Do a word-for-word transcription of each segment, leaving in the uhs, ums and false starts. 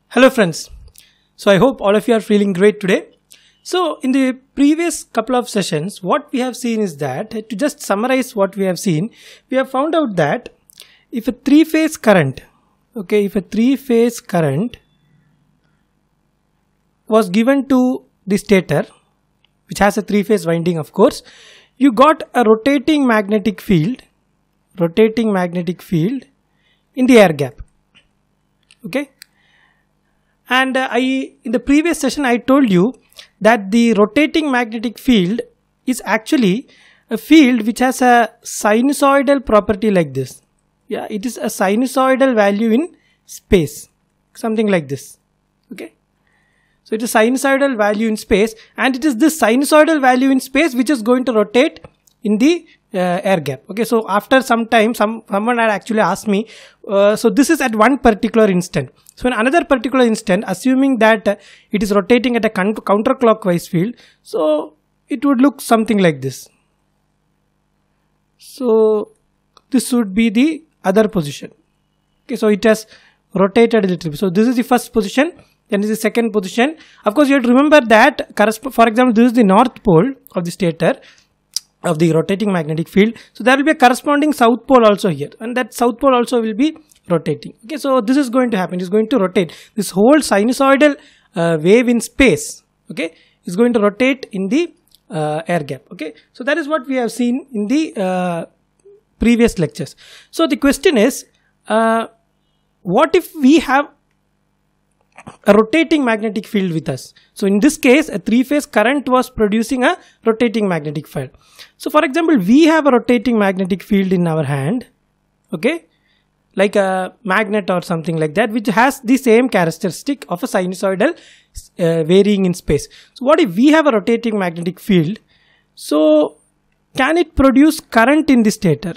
Hello friends, so I hope all of you are feeling great today. So in the previous couple of sessions, what we have seen is that, to just summarize what we have seen, we have found out that if a three-phase current, okay, if a three-phase current was given to the stator, which has a three-phase winding of course, you got a rotating magnetic field, rotating magnetic field in the air gap, okay. And uh, I, in the previous session, I told you that the rotating magnetic field is actually a field which has a sinusoidal property like this. Yeah, it is a sinusoidal value in space, something like this. Okay. So it is sinusoidal value in space, and it is this sinusoidal value in space which is going to rotate in the uh, air gap. Okay, so after some time, some someone had actually asked me, uh, so this is at one particular instant. So in another particular instant, assuming that uh, it is rotating at a counterclockwise field, so it would look something like this. So this would be the other position. Okay, so it has rotated a little bit. So this is the first position, then this is the second position. Of course, you have to remember that, for example, this is the north pole of the stator of the rotating magnetic field. So there will be a corresponding south pole also here, and that south pole also will be rotating. Okay, so this is going to happen. It is going to rotate. This whole sinusoidal uh, wave in space, okay, is going to rotate in the uh, air gap. Okay, so that is what we have seen in the uh, previous lectures. So the question is, uh, what if we have a rotating magnetic field with us? So in this case, a three-phase current was producing a rotating magnetic field. So for example, we have a rotating magnetic field in our hand, okay, like a magnet or something like that, which has the same characteristic of a sinusoidal uh, varying in space. So what if we have a rotating magnetic field? So can it produce current in the stator?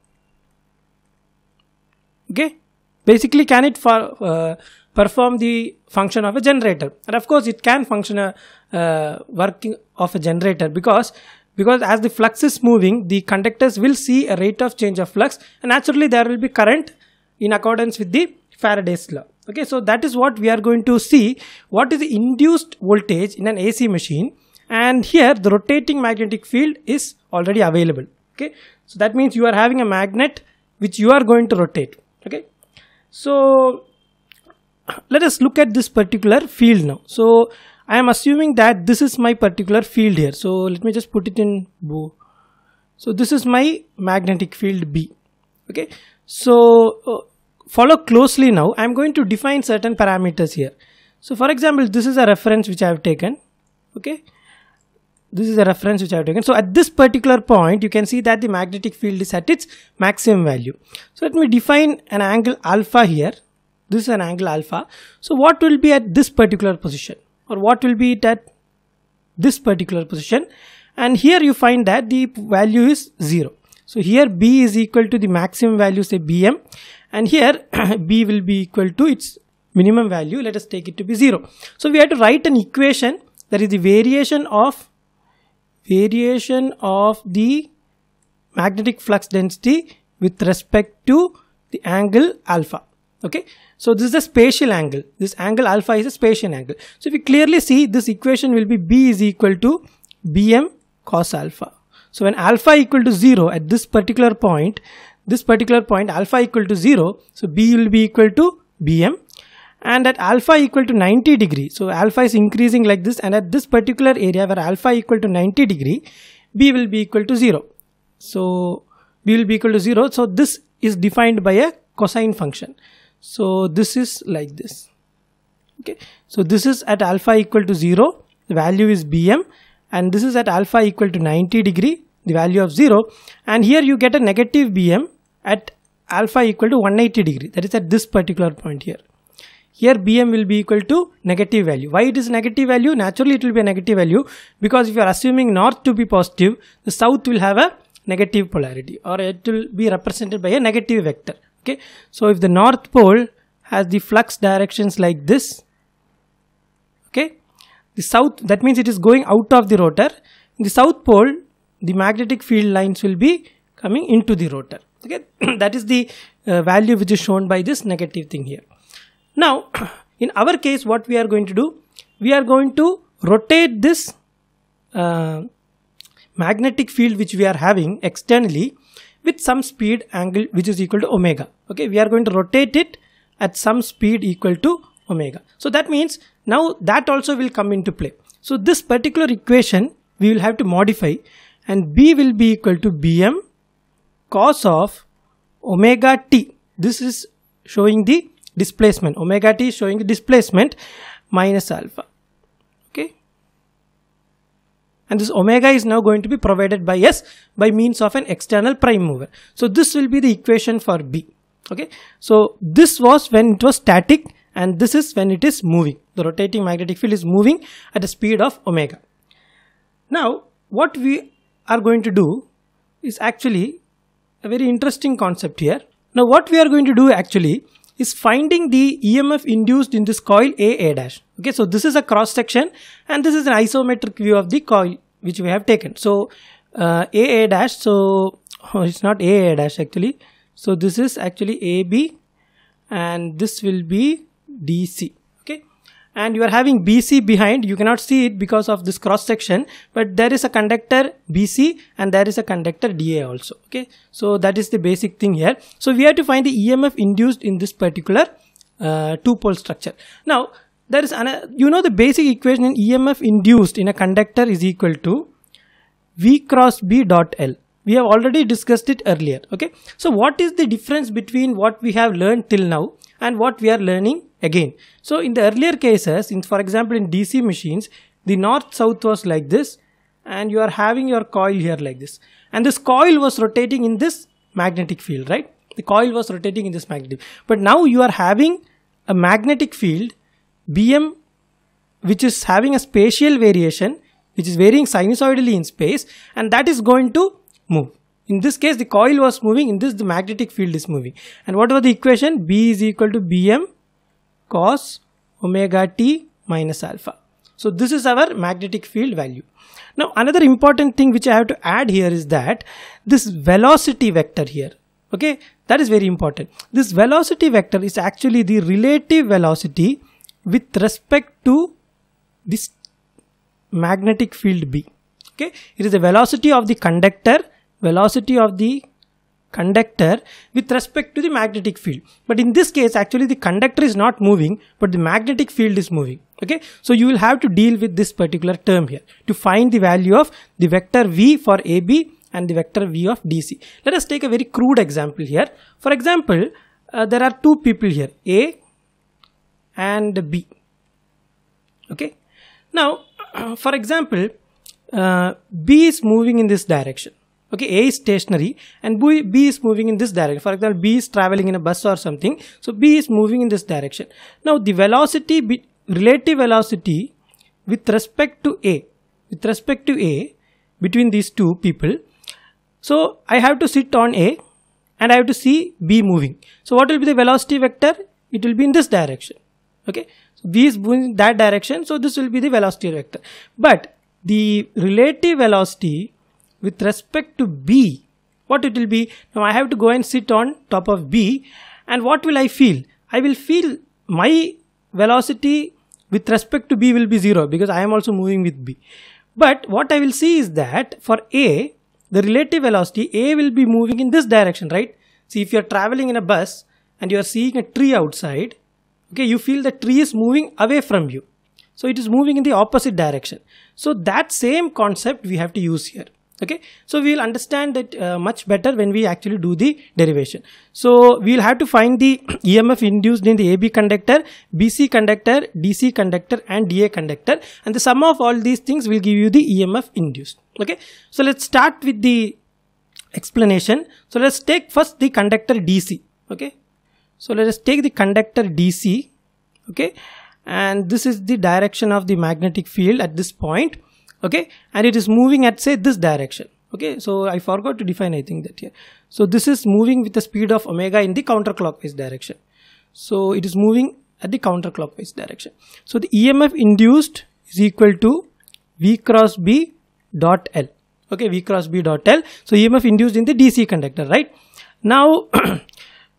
Okay, basically, can it for uh, perform the function of a generator? And of course it can function a uh, working of a generator, because because as the flux is moving, the conductors will see a rate of change of flux, and naturally there will be current in accordance with the Faraday's law. Okay, so that is what we are going to see. What is the induced voltage in an A C machine? And here the rotating magnetic field is already available. Okay, so that means you are having a magnet which you are going to rotate. Okay, so let us look at this particular field now. So I am assuming that this is my particular field here. So let me just put it in blue. So this is my magnetic field B. Okay, so uh, follow closely now. I am going to define certain parameters here. So for example, this is a reference which I have taken. Okay, this is a reference which I have taken. So at this particular point, you can see that the magnetic field is at its maximum value. So let me define an angle alpha here. This is an angle alpha. So what will be at this particular position, or what will be it at this particular position? And here you find that the value is zero. So here B is equal to the maximum value, say B M, and here B will be equal to its minimum value. Let us take it to be zero. So we have to write an equation, that is the variation of variation of the magnetic flux density with respect to the angle alpha. Okay, so this is a spatial angle. This angle alpha is a spatial angle. So if you clearly see, this equation will be B is equal to B M cos alpha. So when alpha equal to zero at this particular point, this particular point alpha equal to zero, so B will be equal to B M, and at alpha equal to ninety degree, so alpha is increasing like this, and at this particular area where alpha equal to ninety degree, B will be equal to zero. So B will be equal to zero. So this is defined by a cosine function. So this is like this. Okay, so this is at alpha equal to zero, the value is B M, and this is at alpha equal to ninety degree, the value of zero, and here you get a negative B M at alpha equal to one hundred eighty degree, that is at this particular point here. Here B M will be equal to negative value. Why it is negative value? Naturally it will be a negative value, because if you are assuming north to be positive, the south will have a negative polarity, or it will be represented by a negative vector. Okay, so if the north pole has the flux directions like this, okay, the south, that means it is going out of the rotor. In the south pole, the magnetic field lines will be coming into the rotor. Okay, that is the uh, value which is shown by this negative thing here. Now in our case, what we are going to do, we are going to rotate this uh, magnetic field which we are having externally with some speed angle which is equal to omega. Okay, we are going to rotate it at some speed equal to omega. So that means now that also will come into play. So this particular equation we will have to modify, and B will be equal to Bm cos of omega t. This is showing the displacement. Omega t is showing the displacement minus alpha. Okay. And this omega is now going to be provided by S by means of an external prime mover. So this will be the equation for B. Okay. So this was when it was static, and this is when it is moving. The rotating magnetic field is moving at a speed of omega. Now what we are going to do is actually a very interesting concept here. Now what we are going to do actually is finding the E M F induced in this coil A A dash. Okay, so this is a cross section and this is an isometric view of the coil which we have taken. So uh, A A dash, so oh, it's not A A dash actually. So this is actually A B and this will be D C. Okay, and you are having B C behind. You cannot see it because of this cross section, but there is a conductor B C and there is a conductor D A also. Okay, so that is the basic thing here. So we have to find the E M F induced in this particular uh, two pole structure. Now there is another, you know, the basic equation in E M F induced in a conductor is equal to V cross B dot L. We have already discussed it earlier. Okay, so what is the difference between what we have learned till now and what we are learning again? So in the earlier cases, in for example in D C machines, the north south was like this, and you are having your coil here like this, and this coil was rotating in this magnetic field, right? The coil was rotating in this magnetic, but now you are having a magnetic field Bm which is having a spatial variation, which is varying sinusoidally in space, and that is going to move. In this case the coil was moving, in this the magnetic field is moving. And what was the equation? B is equal to Bm cos omega t minus alpha. So this is our magnetic field value. Now another important thing which I have to add here is that this velocity vector here, okay, that is very important. This velocity vector is actually the relative velocity with respect to this magnetic field B. Okay, it is the velocity of the conductor, velocity of the conductor with respect to the magnetic field. But in this case actually the conductor is not moving, but the magnetic field is moving. Okay, so you will have to deal with this particular term here to find the value of the vector V for A B and the vector V of D C. Let us take a very crude example here. For example, uh, there are two people here, A and B. Okay, now uh, for example uh, B is moving in this direction. Okay, A is stationary and B, B is moving in this direction. For example, B is traveling in a bus or something, so B is moving in this direction. Now the velocity, be, relative velocity with respect to A, with respect to A between these two people, so I have to sit on A and I have to see B moving. So what will be the velocity vector? It will be in this direction. Okay, so B is moving in that direction, so this will be the velocity vector. But the relative velocity with respect to B, what it will be? Now I have to go and sit on top of B, and what will I feel? I will feel my velocity with respect to B will be zero because I am also moving with B. But what I will see is that for A, the relative velocity, A will be moving in this direction, right? See, if you are traveling in a bus and you are seeing a tree outside, okay, you feel the tree is moving away from you. So it is moving in the opposite direction. So that same concept we have to use here. Okay, so we will understand that uh, much better when we actually do the derivation. So we will have to find the E M F induced in the A B conductor, B C conductor, D C conductor and D A conductor, and the sum of all these things will give you the E M F induced. Okay, so let's start with the explanation. So let's take first the conductor D C. Okay, so let us take the conductor D C. Okay, and this is the direction of the magnetic field at this point. Okay, and it is moving at say this direction. Okay, so I forgot to define, I think, that here. So this is moving with the speed of omega in the counterclockwise direction. So it is moving at the counterclockwise direction. So the E M F induced is equal to V cross B dot L. Okay, V cross B dot L. So E M F induced in the D C conductor, right? Now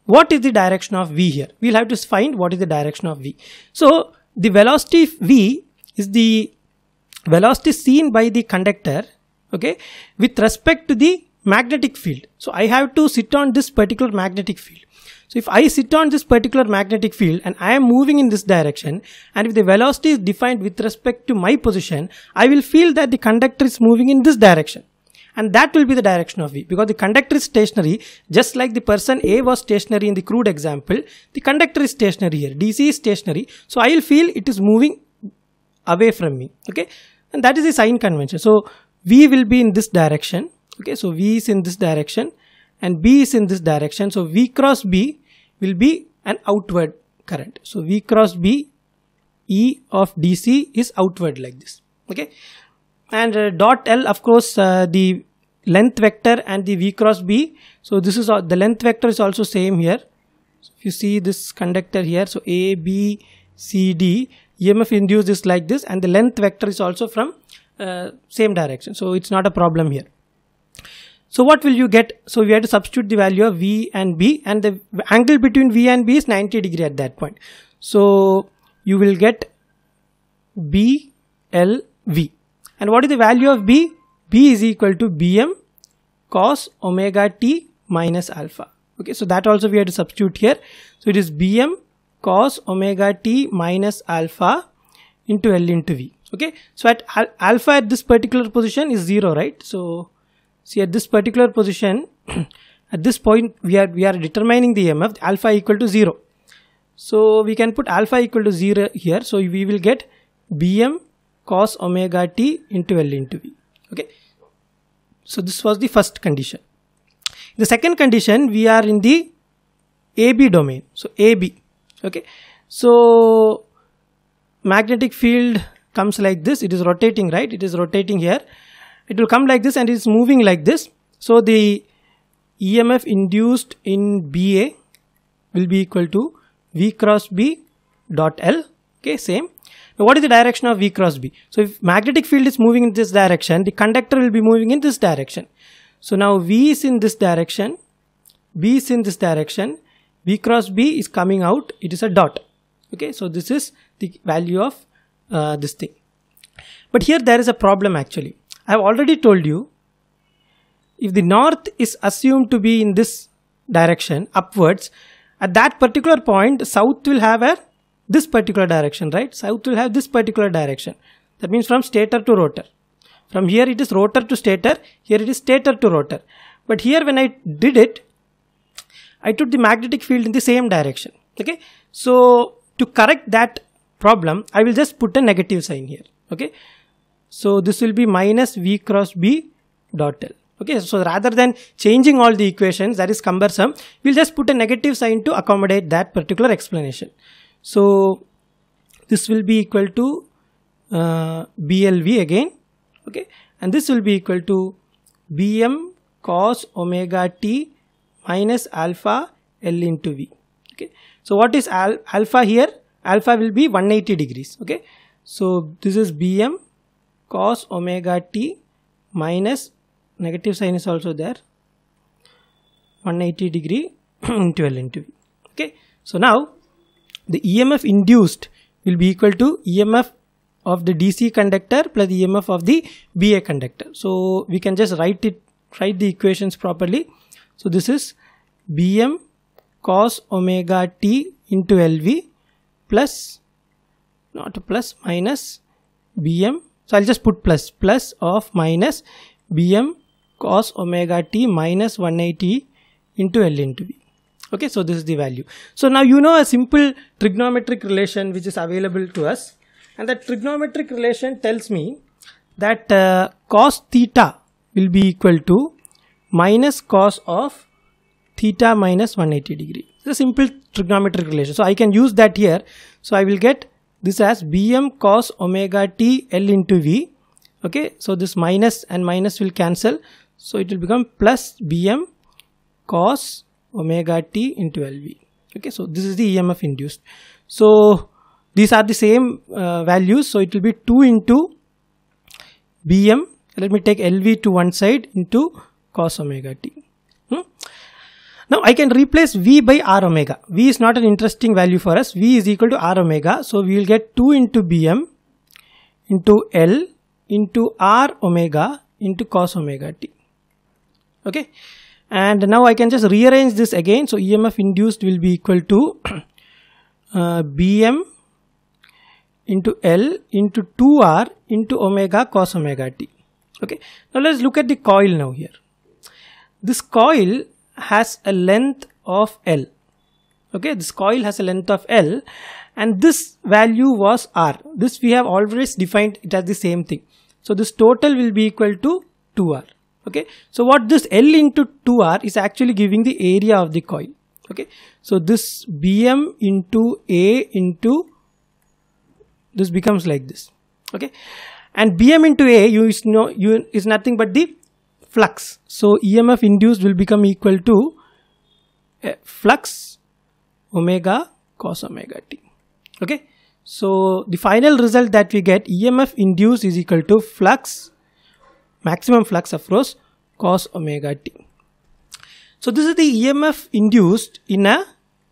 what is the direction of v here? We'll have to find what is the direction of v. So the velocity v is the velocity seen by the conductor, okay, with respect to the magnetic field. So I have to sit on this particular magnetic field. So if I sit on this particular magnetic field and I am moving in this direction, and if the velocity is defined with respect to my position, I will feel that the conductor is moving in this direction. And that will be the direction of v, because the conductor is stationary, just like the person A was stationary in the crude example. The conductor is stationary here, D C is stationary. So I will feel it is moving away from me, okay, and that is the sign convention. So v will be in this direction, okay, so v is in this direction and b is in this direction. So v cross b will be an outward current. So v cross b, E of D C is outward like this, okay. And uh, dot L, of course, uh, the length vector and the v cross b. So this is uh, the length vector is also same here. So if you see this conductor here, so A, B, C, D, E M F induced is like this, and the length vector is also from uh, same direction. So it's not a problem here. So what will you get? So we have to substitute the value of v and b, and the angle between v and b is ninety degree at that point. So you will get B L V. And what is the value of b? B is equal to Bm cos omega t minus alpha. Okay, so that also we have to substitute here. So it is Bm cos omega t minus alpha into L into V. Okay, so at al alpha at this particular position is zero, right? So see, at this particular position, at this point we are we are determining the E M F, alpha equal to zero. So we can put alpha equal to zero here. So we will get Bm cos omega t into L into V. Okay, so this was the first condition. The second condition, we are in the A B domain. So A B. Okay, so magnetic field comes like this. It is rotating, right? It is rotating here. It will come like this and it is moving like this. So the E M F induced in B A will be equal to V cross B dot L. Okay, same. Now what is the direction of V cross B? So if magnetic field is moving in this direction, the conductor will be moving in this direction. So now V is in this direction, B is in this direction, V cross B is coming out, it is a dot. Okay, so this is the value of uh, this thing. But here there is a problem actually. I have already told you, if the north is assumed to be in this direction upwards, at that particular point south will have a this particular direction, right? South will have this particular direction. That means from stator to rotor. From here it is rotor to stator, here it is stator to rotor. But here when I did it, I took the magnetic field in the same direction. Okay, so to correct that problem, I will just put a negative sign here. Okay, so this will be minus V cross B dot L. Okay, so rather than changing all the equations, that is cumbersome, we'll just put a negative sign to accommodate that particular explanation. So this will be equal to uh, B L V again. Okay, and this will be equal to Bm cos omega t minus alpha L into V. Okay, so what is al alpha here? Alpha will be one hundred eighty degrees. Okay, so this is Bm cos omega t minus, negative sign is also there, one hundred eighty degree into L into V. Okay, so now the E M F induced will be equal to E M F of the D C conductor plus the E M F of the B A conductor. So we can just write it, write the equations properly. So this is Bm cos omega t into L V plus, not plus, minus Bm. So I'll just put plus, plus of minus Bm cos omega t minus one hundred eighty into L into V. Okay, so this is the value. So now you know a simple trigonometric relation which is available to us, and that trigonometric relation tells me that uh, cos theta will be equal to minus cos of theta minus one hundred eighty degree. It's a simple trigonometric relation. So I can use that here. So I will get this as Bm cos omega t L into V. Okay, so this minus and minus will cancel. So it will become plus Bm cos omega t into L V. Okay, so this is the E M F induced. So these are the same uh, values. So it will be two into Bm. Let me take L V to one side into cos omega t. Hmm? Now I can replace V by R omega. V is not an interesting value for us. V is equal to R omega. So we will get two into Bm into L into R omega into cos omega t. Okay. And now I can just rearrange this again. So E M F induced will be equal to uh, Bm into L into two R into omega cos omega t. Okay. Now let's look at the coil now here. This coil has a length of L. Okay. This coil has a length of L and this value was R. This we have always defined it as the same thing. So this total will be equal to two R. Okay. So what this L into two R is actually giving the area of the coil. Okay. So this Bm into A into this becomes like this. Okay. And Bm into A you is no you is nothing but the flux. So E M F induced will become equal to uh, flux omega cos omega t. Okay. So the final result that we get, E M F induced is equal to flux, maximum flux of course, cos omega t. So this is the E M F induced in a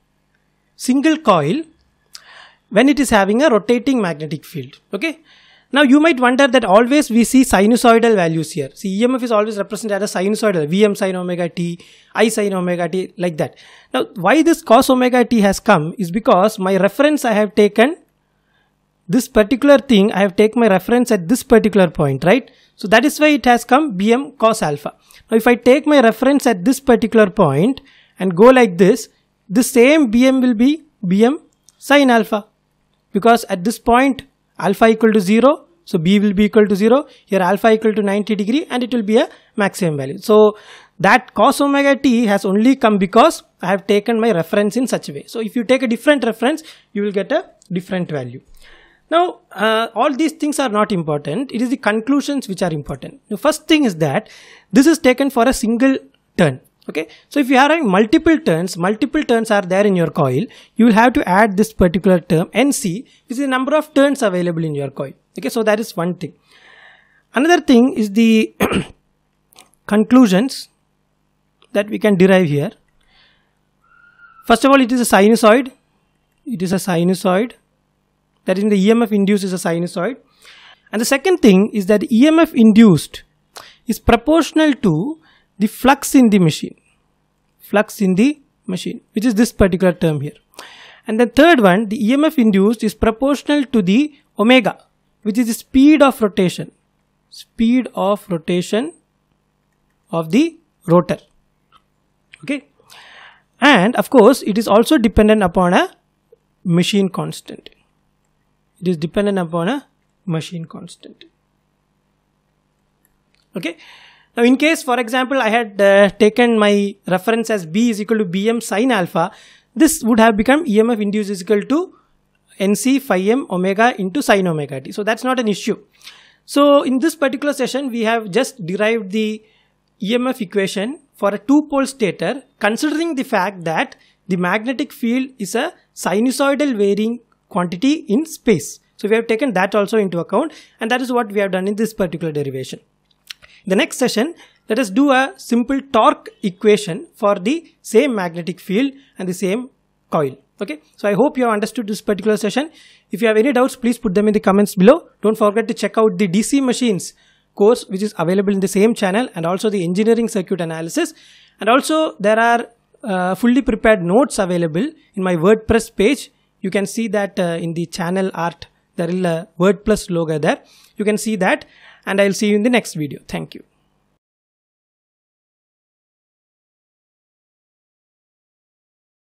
single coil when it is having a rotating magnetic field. Okay. Now you might wonder that always we see sinusoidal values here. See, E M F is always represented as a sinusoidal, Vm sin omega t, I sin omega t, like that. Now why this cos omega t has come is because my reference I have taken this particular thing, I have taken my reference at this particular point, right? So that is why it has come Bm cos alpha. Now if I take my reference at this particular point and go like this, the same Bm will be Bm sin alpha, because at this point alpha equal to zero, so B will be equal to zero, here alpha equal to ninety degree and it will be a maximum value. So that cos omega t has only come because I have taken my reference in such a way. So if you take a different reference, you will get a different value. Now, uh, all these things are not important. It is the conclusions which are important. The first thing is that this is taken for a single turn. Okay. So if you are having multiple turns, multiple turns are there in your coil, you will have to add this particular term N C, which is the number of turns available in your coil. Okay. So that is one thing. Another thing is the conclusions that we can derive here. First of all, it is a sinusoid. It is a sinusoid. That is, the E M F induced is a sinusoid. And the second thing is that E M F induced is proportional to the flux in the machine. Flux in the machine, which is this particular term here. And the third one, the E M F induced is proportional to the omega, which is the speed of rotation. Speed of rotation of the rotor. Okay. And of course, it is also dependent upon a machine constant. It is dependent upon a machine constant. Okay. Now in case, for example, I had uh, taken my reference as B is equal to Bm sin alpha, this would have become E M F induced is equal to N C phi m omega into sin omega t. So that's not an issue. So in this particular session, we have just derived the E M F equation for a two-pole stator, considering the fact that the magnetic field is a sinusoidal varying quantity in space. So we have taken that also into account, and that is what we have done in this particular derivation. In the next session, let us do a simple torque equation for the same magnetic field and the same coil. Okay. So I hope you have understood this particular session. If you have any doubts, please put them in the comments below. Don't forget to check out the D C machines course, which is available in the same channel, and also the engineering circuit analysis. And also there are uh, fully prepared notes available in my WordPress page. You can see that uh, in the channel art, there is a WordPress logo there. You can see that, and I'll see you in the next video. Thank you.